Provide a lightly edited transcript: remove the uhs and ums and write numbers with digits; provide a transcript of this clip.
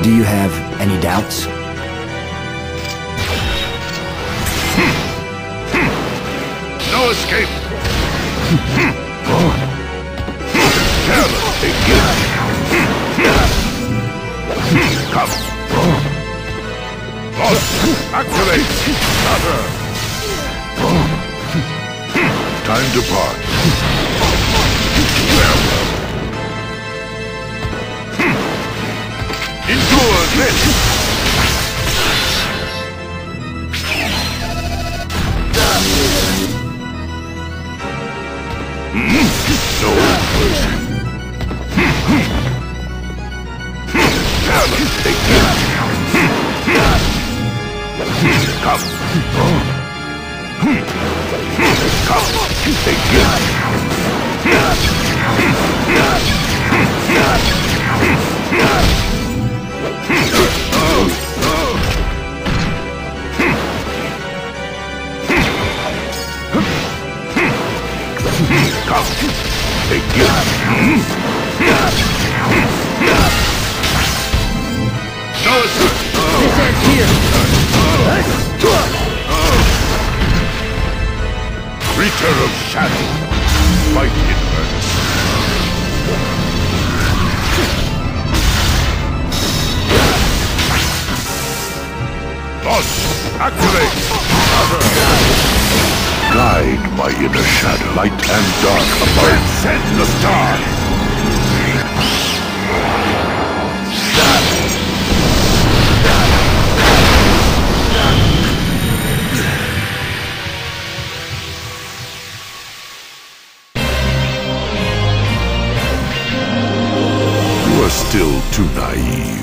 Do you have any doubts? No escape! Careless, begin! Come! Boss, activate! Shatter! Time to part. Farewell. Endure this! No mercy. Careless, begin! Come! Come! Begin! Come! Begin! No, sir! This ends here! Creature of shadow! Fight in earnest! Boss, activate! Guide my inner shadow. Light and dark above. Send the stars! You are still too naive.